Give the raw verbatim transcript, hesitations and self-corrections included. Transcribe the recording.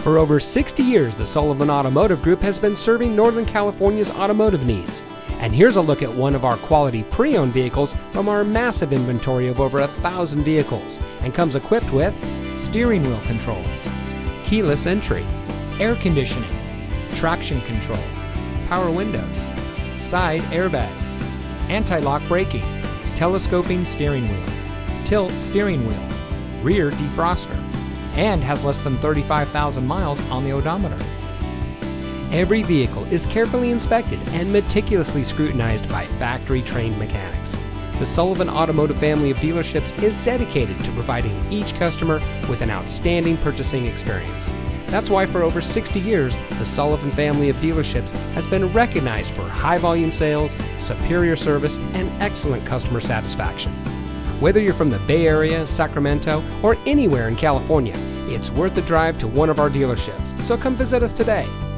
For over sixty years, the Sullivan Automotive Group has been serving Northern California's automotive needs. And here's a look at one of our quality pre-owned vehicles from our massive inventory of over a thousand vehicles, and comes equipped with steering wheel controls, keyless entry, air conditioning, traction control, power windows, side airbags, anti-lock braking, telescoping steering wheel, tilt steering wheel, rear defroster, and has less than thirty-five thousand miles on the odometer. Every vehicle is carefully inspected and meticulously scrutinized by factory-trained mechanics. The Sullivan Automotive family of dealerships is dedicated to providing each customer with an outstanding purchasing experience. That's why for over sixty years, the Sullivan family of dealerships has been recognized for high-volume sales, superior service, and excellent customer satisfaction. Whether you're from the Bay Area, Sacramento, or anywhere in California, it's worth the drive to one of our dealerships, so come visit us today.